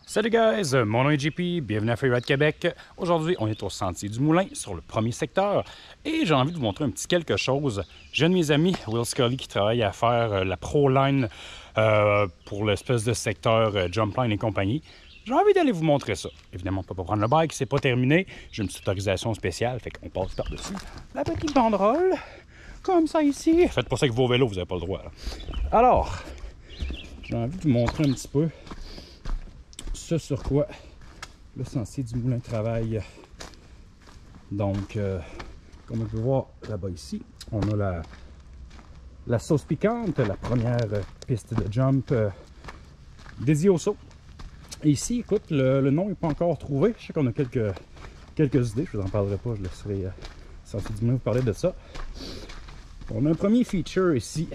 Salut guys, mon nom est JP, bienvenue à Freeride Québec. Aujourd'hui, on est au Sentier du Moulin, sur le premier secteur, et j'ai envie de vous montrer un petit quelque chose. J'ai un de mes amis, Will Scully, qui travaille à faire la ProLine pour l'espèce de secteur Jumpline et compagnie. J'ai envie d'aller vous montrer ça. Évidemment, on ne peut pas prendre le bike, c'est pas terminé. J'ai une petite autorisation spéciale, fait qu'on passe par-dessus la petite banderole, comme ça ici. Faites pas ça avec vos vélos, vous n'avez pas le droit. Là. Alors, j'ai envie de vous montrer un petit peu ce sur quoi le Sentier du Moulin travaille. Donc, comme on peut voir là-bas ici, on a la sauce piquante, la première piste de jump dédiée au saut. Et ici, écoute, le nom n'est pas encore trouvé. Je sais qu'on a quelques idées, je vous en parlerai pas, je laisserai Sentier du Moulin vous parler de ça. On a un premier feature ici.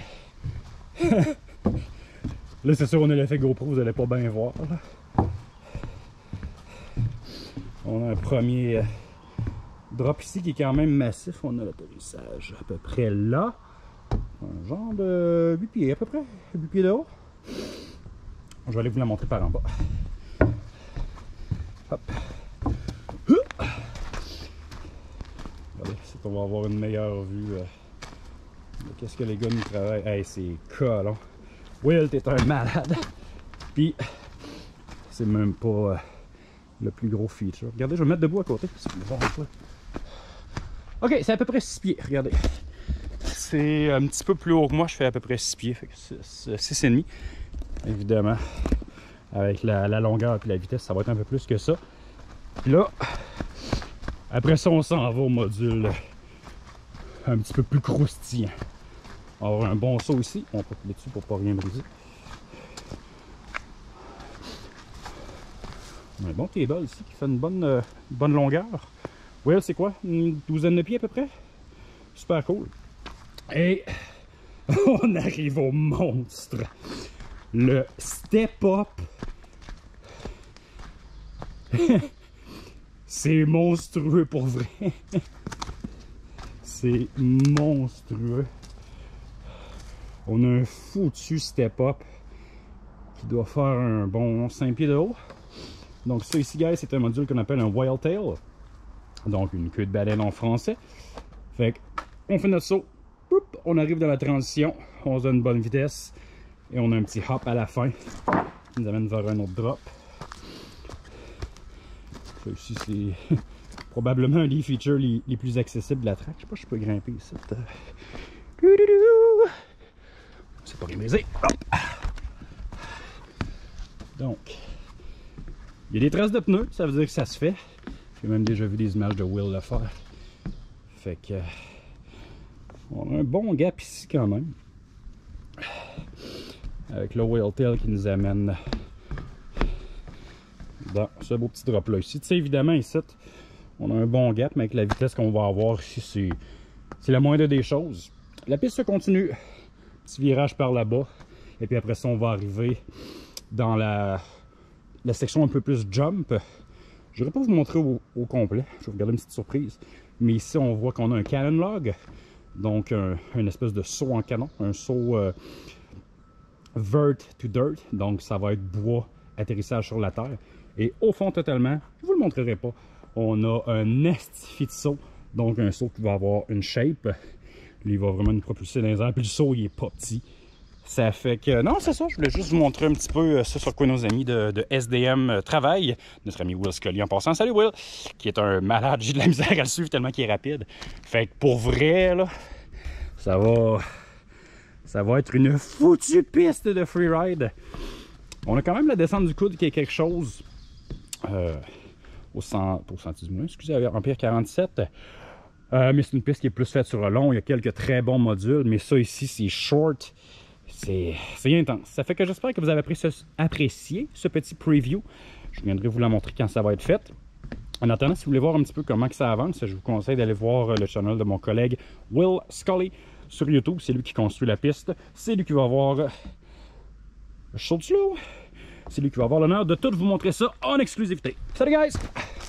Là, c'est sûr, on a l'effet GoPro, vous n'allez pas bien voir. Là. On a un premier drop ici qui est quand même massif. On a l'atterrissage à peu près là. Un genre de 8 pieds à peu près. 8 pieds de haut. Je vais aller vous la montrer par en bas. Hop. Regardez, c'est on va avoir une meilleure vue de qu'est-ce que les gars nous travaillent. Hey, c'est colon. Will, t'es un malade. Puis, c'est même pas le plus gros feature. Regardez, je vais me mettre debout à côté. Ok, c'est à peu près 6 pieds, regardez. C'est un petit peu plus haut que moi, je fais à peu près 6 pieds, fait que c'est 6,5. Évidemment, avec la longueur et la vitesse, ça va être un peu plus que ça. Puis là, après ça, on s'en va au module un petit peu plus croustillant. On va avoir un bon saut ici, on peut couler dessus pour pas rien briser. On a un bon table ici qui fait une bonne longueur. Well, c'est quoi? Une douzaine de pieds à peu près? Super cool. Et on arrive au monstre. Le step-up. C'est monstrueux pour vrai. C'est monstrueux. On a un foutu step-up qui doit faire un bon 5 pieds de haut. Donc ça ici, guys, c'est un module qu'on appelle un Wild Tail. Donc une queue de baleine en français. Fait qu'on fait notre saut. On arrive dans la transition. On se donne une bonne vitesse. Et on a un petit hop à la fin. Qui nous amène vers un autre drop. Ça ici, c'est probablement un des features les plus accessibles de la track. Je sais pas si je peux grimper ici. C'est pas grimé. Donc, il y a des traces de pneus, ça veut dire que ça se fait. J'ai même déjà vu des images de Will le faire. Fait que on a un bon gap ici quand même. Avec le Wild Tail qui nous amène dans ce beau petit drop là ici. Tu sais, évidemment ici, on a un bon gap, mais avec la vitesse qu'on va avoir ici, c'est la moindre des choses. La piste se continue. Petit virage par là-bas. Et puis après ça, on va arriver dans la section un peu plus jump. Je ne vais pas vous montrer au complet. Je vais vous garder une petite surprise. Mais ici, on voit qu'on a un cannon log. Donc, une espèce de saut en canon. Un saut vert to dirt. Donc, ça va être bois, atterrissage sur la terre. Et au fond, totalement, je ne vous le montrerai pas. On a un estifi de saut. Donc, un saut qui va avoir une shape. Lui, il va vraiment nous propulser dans les airs. Puis le saut, il est pas petit. Ça fait que... Non, c'est ça. Je voulais juste vous montrer un petit peu ce sur quoi nos amis de SDM travaillent. Notre ami Will Scully en passant. Salut Will! Qui est un malade. J'ai de la misère à le suivre tellement qu'il est rapide. Fait que pour vrai, là, ça va être une foutue piste de freeride. On a quand même la descente du coude qui est quelque chose pour Sentier du Moulin. Excusez, Empire 47. Mais c'est une piste qui est plus faite sur le long. Il y a quelques très bons modules. Mais ça ici, c'est short. C'est intense. Ça fait que j'espère que vous avez apprécié ce petit preview. Je viendrai vous la montrer quand ça va être fait. En attendant, si vous voulez voir un petit peu comment que ça avance, je vous conseille d'aller voir le channel de mon collègue Will Scully sur YouTube. C'est lui qui construit la piste. C'est lui qui va avoir... Je saute là. C'est lui qui va avoir l'honneur de tout vous montrer ça en exclusivité. Salut guys!